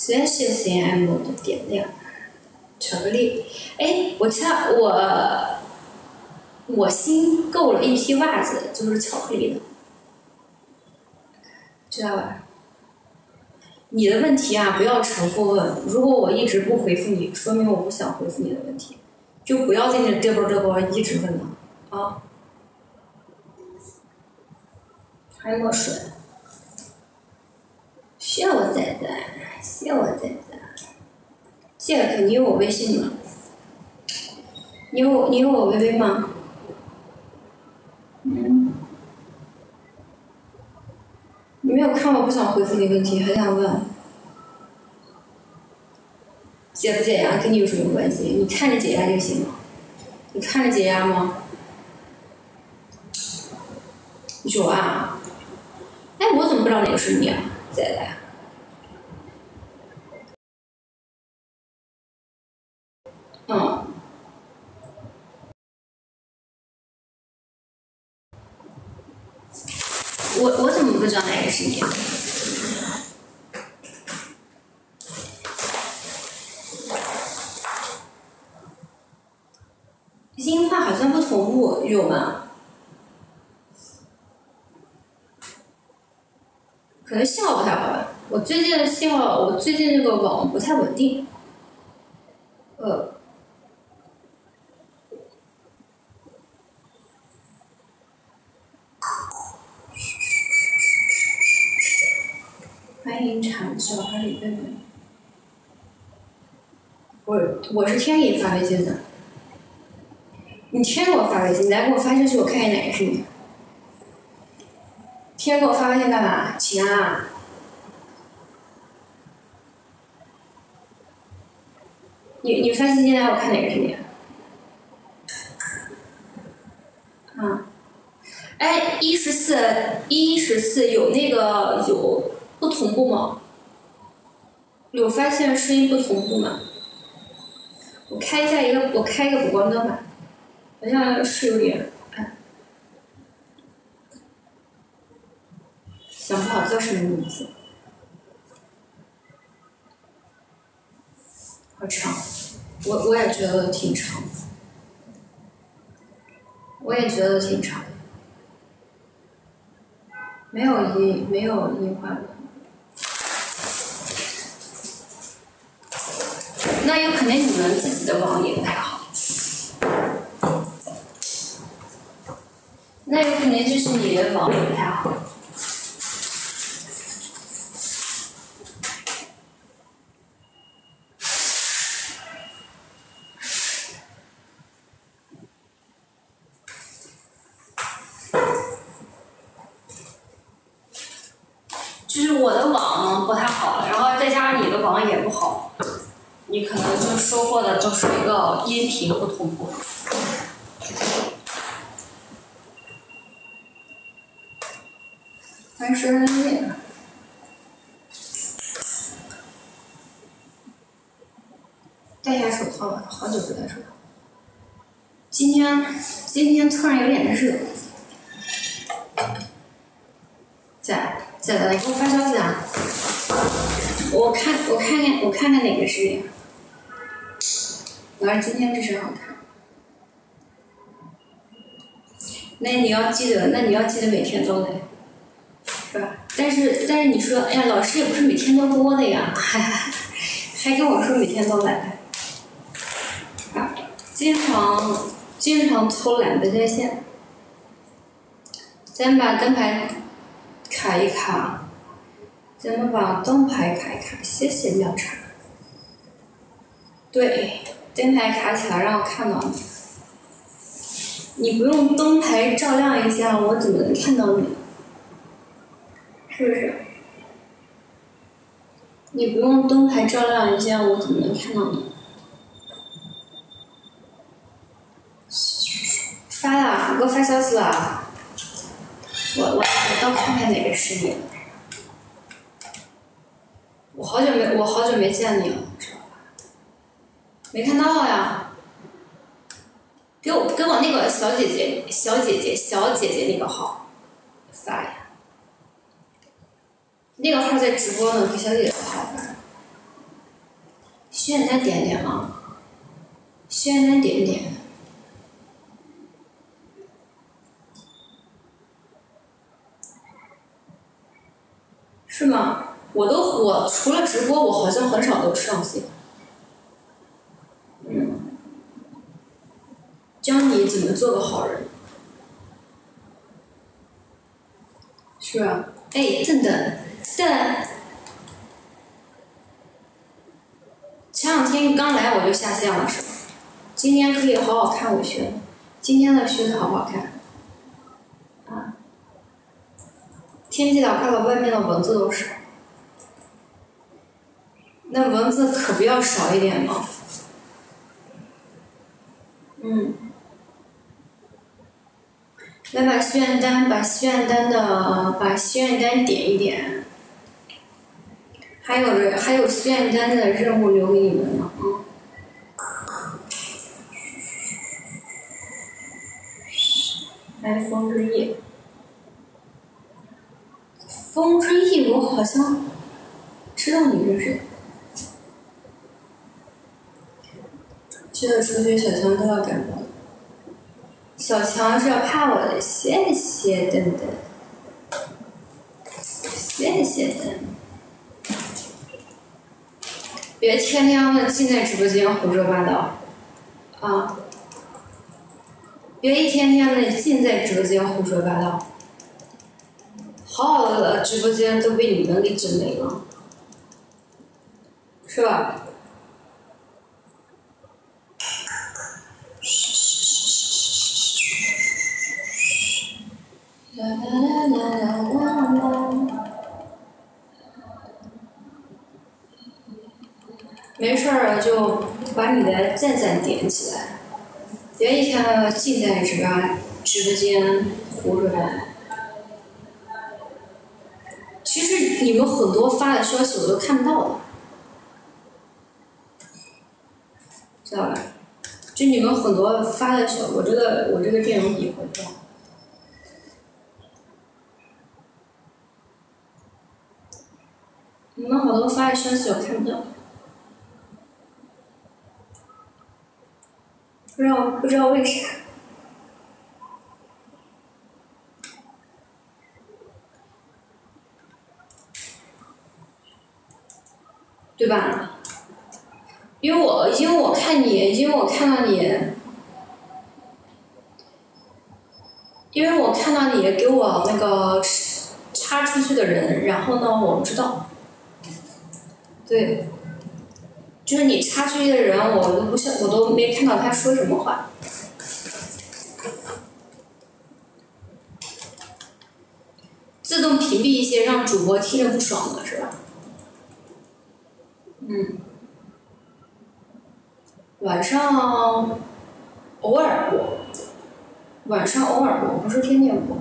谢谢 CM 的点亮。巧克力，哎，我新购了一批袜子，就是巧克力的，知道吧？你的问题啊，不要重复问。如果我一直不回复你，说明我不想回复你的问题，就不要在那嘚啵嘚啵一直问了啊。还有墨水，谢我仔仔，谢我仔仔。Jack，你有我微信吗？你有我微微吗？你没有看我不想回复你问题，还想问？解不解压跟你有什么关系？你看着解压就行了。你看着解压吗？有啊。哎，我怎么不知道哪个是你啊？仔仔。嗯。我怎么不知道哪个是你啊？音画好像不同步，有吗？可能信号不太好吧。我最近这个网不太稳定。欢迎长小哈里贝贝。我是天给你发微信的。你天给我发微信，来给我发消息，我看一眼哪个是你。天给我发微信干嘛？请啊。你发信息来，我看哪个是你。啊。哎，114有不同步吗？有发现声音不同步吗？我开一个补光灯吧，好像是有点暗。想不好叫什么名字。好长，我也觉得挺长。我也觉得挺长。没有音画的。那有可能你们自己的网也不太好。那有可能就是你的网也不太好。就是我的网不太好，然后再加上你的网也不好，你可能就收获的就是一个音频不同步。还是那个。戴下手套吧，好久不戴手套。今天突然有点热。仔来给我发消息啊！我看看哪个是你。老师今天这身好看。那你要记得每天都来，是吧？但是你说，哎呀，老师也不是每天都播的呀，还跟我说每天都来。啊，经常偷懒不在线。咱把灯牌卡一卡，咱们把灯牌卡一卡，谢谢妙茶。对，灯牌卡起来让我看到你。你不用灯牌照亮一下，我怎么能看到你？是不是？你不用灯牌照亮一下，我怎么能看到你？发了，给我发消息了。我倒看看哪个是你。我好久没见你了，知道吧？没看到呀。给我那个小姐姐那个号发呀。那个号在直播呢，给小姐姐的号发。 心愿单点点吗？心愿单点点。是吗？我除了直播，我好像很少都上线。教你怎么做个好人。是吧？哎，等等，前两天刚来我就下线了，是吧？今天可以好好看我学的，今天的学的好不好看？啊，天气凉快了，外面的蚊子都少。那蚊子可不要少一点嘛。来把心愿单点一点。还有心愿单的任务留给你们呢来，风之翼。风之翼，我好像知道你是谁。记得出去，小强都要感冒。小强是要怕我的，谢谢等等，谢谢等。别天天的进在直播间胡说八道，啊！别一天天的进在直播间胡说八道，好好的直播间都被你们给整没了，是吧？啦啦啦啦啦啦。没事儿就把你的赞点起来，别一天进在直播间胡说八道。其实你们很多发的消息我都看不到的，知道吧？就你们很多发的我这个电容笔回不到。你们好多发的消息我看不到。不知道为啥，对吧？因为我看到你，因为我看到你给我那个插出去的人，然后呢，我不知道，对。就是你插出去的人，我都没看到他说什么话。自动屏蔽一些让主播听着不爽的是吧？晚上偶尔播，不是天天播。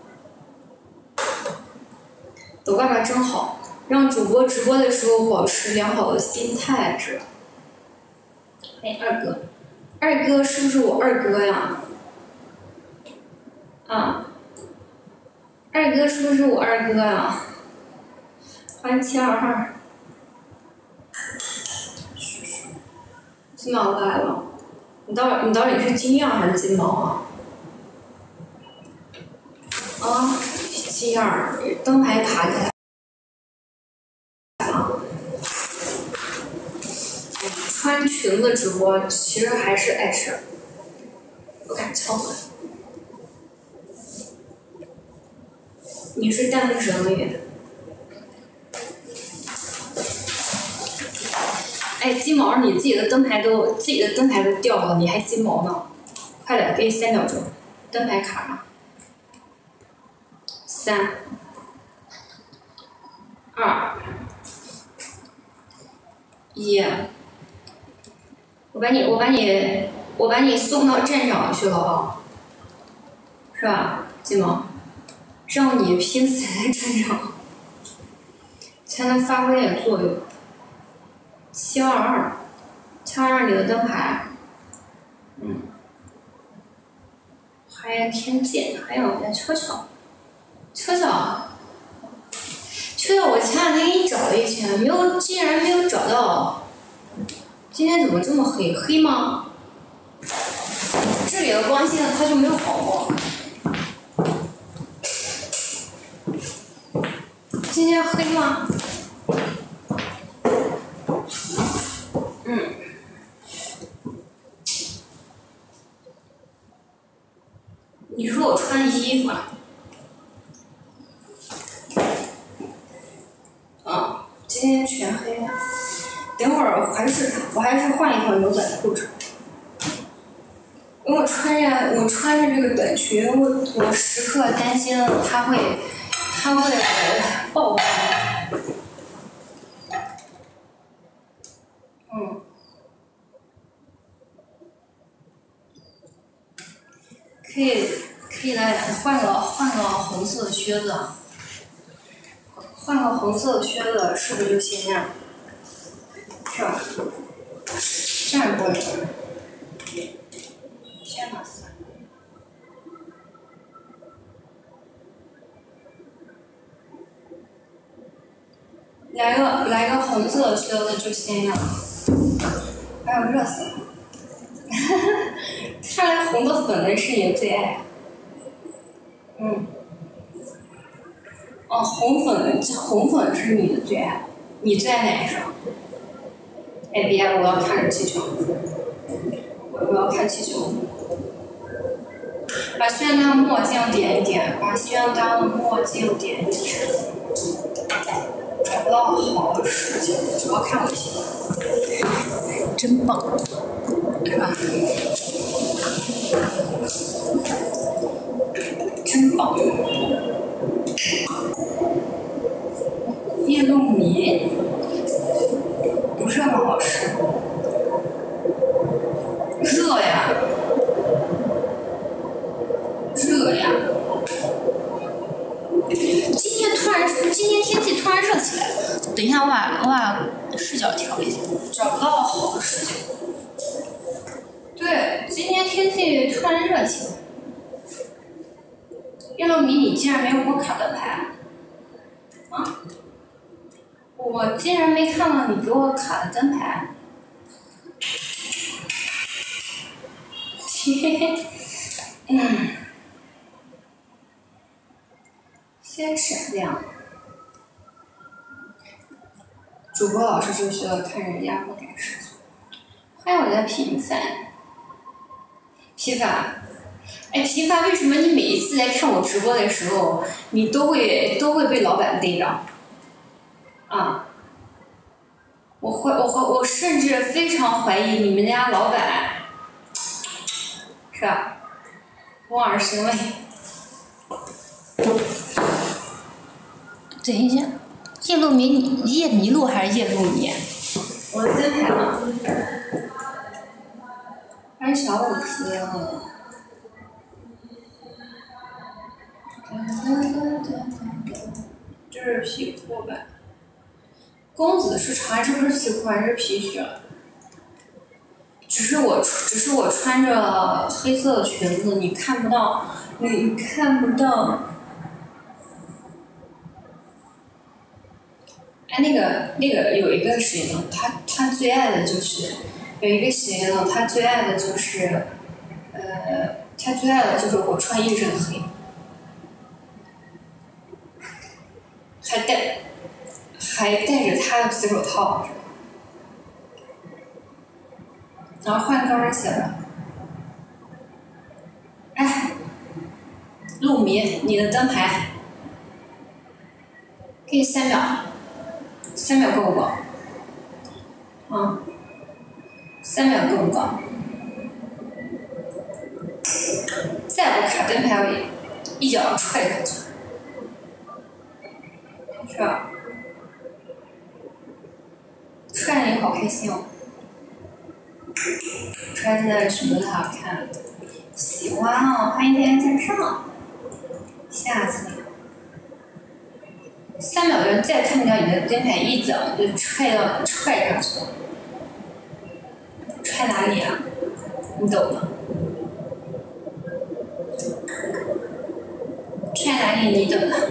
抖爸爸真好，让主播直播的时候保持良好的心态是吧？哎，二哥是不是我二哥呀？啊，二哥是不是我二哥呀？欢迎722。金毛来了，你到底是金样还是金毛啊？啊，金样，灯牌卡起来。穿裙子直播其实还是碍事儿，不敢敲门。你是弹幕神里。哎，金毛，你自己的灯牌都掉了，你还金毛呢？快点，给你3秒钟，灯牌卡上。3、2、1。我把你送到战场去了啊，是吧，金毛？让你拼死在战场，才能发挥点作用。722，你的灯牌，还有天剑，还有悄悄，我前两天给你找了一圈，竟然没有找到。 今天怎么这么黑？黑吗？这里的光线它就没有好过。今天黑吗？你说我穿衣服啊？今天全黑了。等会儿我还是换一条牛仔裤穿。因为我穿着这个短裙，我时刻担心它会爆开。可以来换个红色的靴子，换个红色的靴子是不是就鲜亮？是吧？这样不行。天哪！来个红色的靴子就鲜亮，还有热色。看来红的粉的是你的最爱。红粉是你的最爱，你最爱哪一双？哎，别，我要看着气球，我要看气球。把宣丹墨镜点一点，把宣丹墨镜点一点。找不到好的事情，主要看不起。真棒，是吧？真棒。叶露米不是很好吃，热呀，热呀。今天天气突然热起来了。等一下，我把视角调一下，找不到好的事情。对，今天天气突然热起来。叶露米，你竟然没有给我卡灯牌？啊？我竟然没看到你给我卡的灯牌。嘿嘿，先闪亮。主播老师就需要看人家不改时速。欢迎我的平凡。皮凡，为什么你每一次来看我直播的时候，你都会被老板逮着？啊！我甚至非常怀疑你们家老板，是吧？望而生畏。等一下，叶麋鹿还是叶露米？我的灯牌呢？还是小虎皮啊？这是皮裤吧？公子是长，这不是皮裤还是皮靴？只是我穿着黑色的裙子，你看不到。哎，那个有一个谁呢？他最爱的就是有一个谁呢？他最爱的就是我穿一身黑，还戴着他的皮手套，然后换高跟鞋了。哎，陆迷，你的灯牌，给你3秒，3秒够不够？啊，3秒够不够？再不卡灯牌，我一脚踹下去，是吧？穿着你好开心哦，穿着什么都好看，喜欢哦，欢迎大家加上，下次3秒钟再看不到你的灯牌，一脚就踹上去，踹哪里啊？你懂吗？踹哪里你懂的？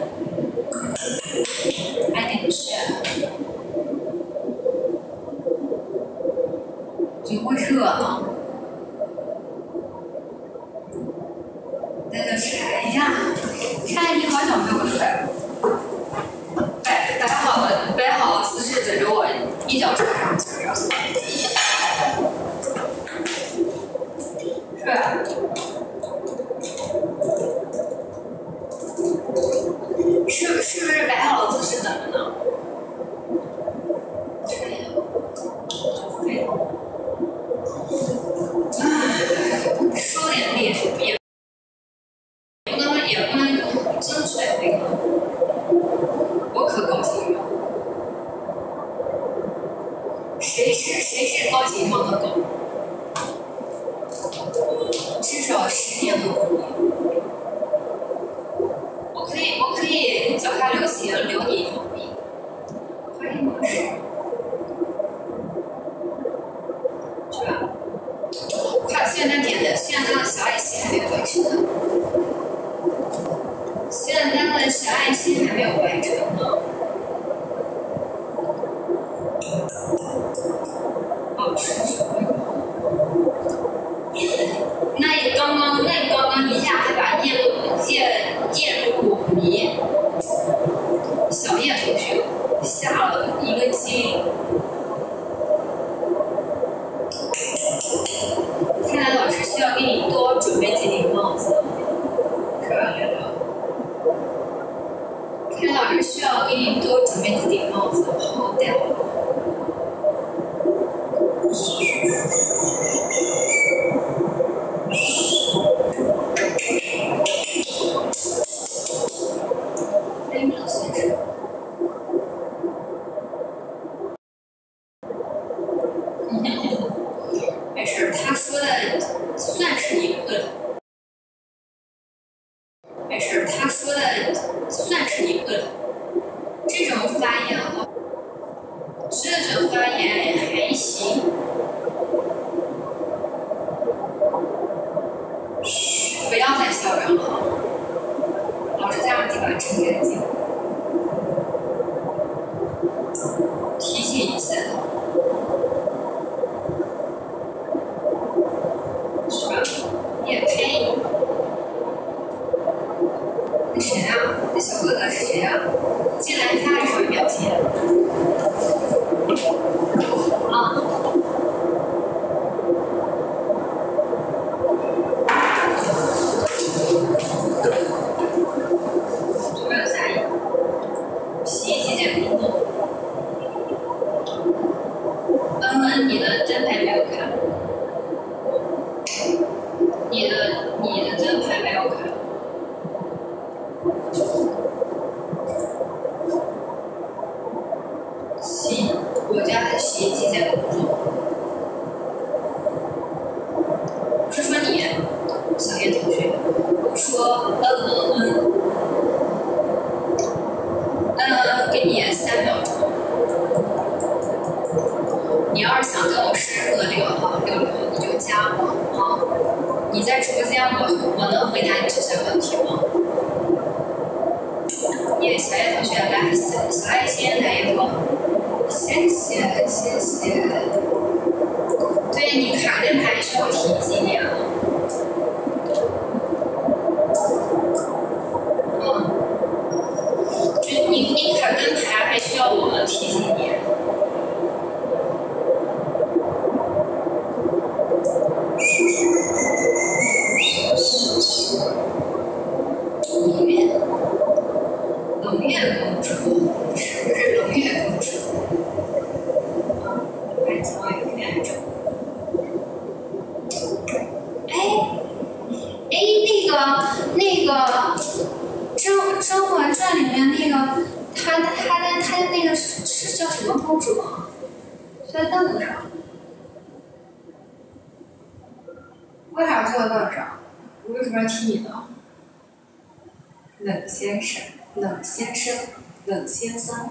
爱那个是。 就会热闹。那个谁呀？看你好久没有睡了。摆好姿势，等着我一脚踹上去，是吧？是不是摆好姿势等着呢？收点力，也不能真甩飞了，我可高兴了。谁是高情商的狗？至少10年的功力。我可以脚下留情，留你一条命。欢迎老师，是吧？快，现在点的，现在的小爱心还没有完成呢。现在的小爱心还没有完成呢。那你刚刚一下还把叶露迷小叶同学吓了一个激灵。看来老师需要给你多准备几顶帽子，是吧，月亮？看来老师需要给你多准备几顶帽子，好歹。没事，他说的算是一个。没事，他说的算是一个。这种发言还行。嘘，不要再嚣张了。老师家的地板真干净。提醒一下。是吧？也配？那谁啊？那小哥哥是谁啊？进来发了什么表情？啊？这边有啥意？洗衣机在工作。你的灯牌没有开。你的灯牌没有开。我家的洗衣机在工作。不是说你，小叶同学，我说给你3秒钟。你要是想跟我深入的聊，你就加我啊。你在直播间我能回答你这些问题吗？小叶同学来，小爱心来一个，谢谢。对你卡灯牌需要提几点啊？就你卡灯牌还需要我们提醒你？冷月公主是不是冷月公主？还总有点重。那个《甄嬛传》里面那个，她的那个是叫什么公主啊？坐在凳子上。为啥坐在凳子上？我为什么要踢你呢？冷先生。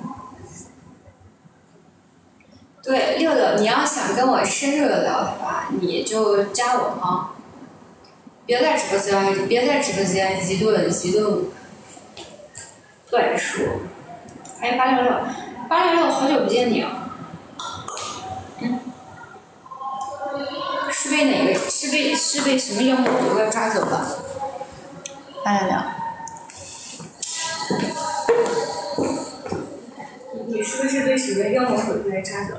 对，6，你要想跟我深入的聊的话，你就加我啊！别在直播间极度乱说。欢迎866，好久不见你啊！ 是被哪个？是被什么妖魔鬼怪抓走了？ 看见没有？ 你是不是被什么妖魔鬼怪抓走了？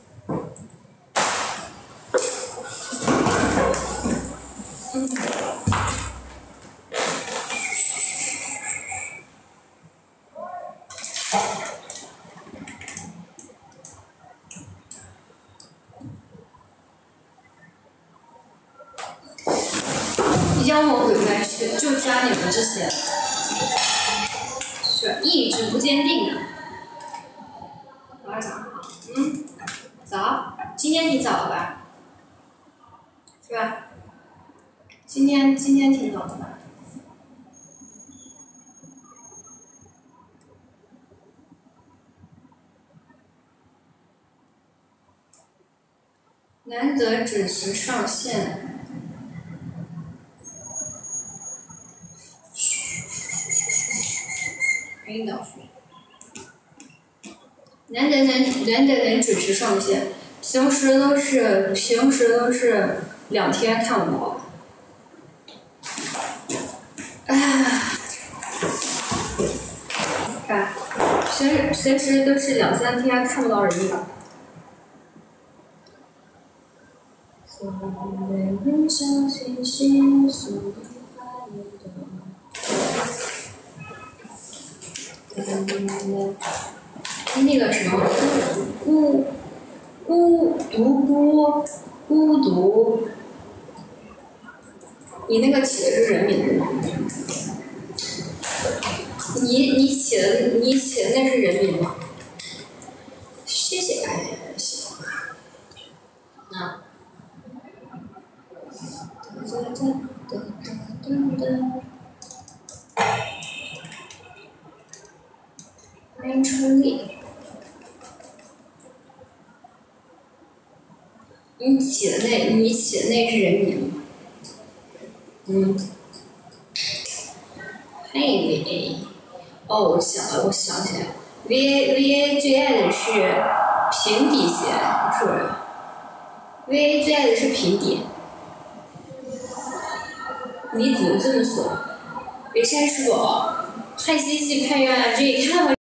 妖魔鬼怪就抓你们这些，是意志不坚定的。早上好，早，今天挺早的吧？是吧？今天挺早的吧？难得准时上线。引导学，难得能准时上线，平时都是2天看不到。看，平时都是2、3天看不到人影。那个什么，孤独，你那个起的是人名吗？你起的那是人名吗？谢谢大家的喜欢。啊。欢迎春丽。你起的那是人名吗？嘿喂，哦，我想起来了 ，VA 最爱的是平底鞋，是不是 ？VA 最爱的是平底。你怎么这么怂？别山是否？看星星看月亮，这一看我。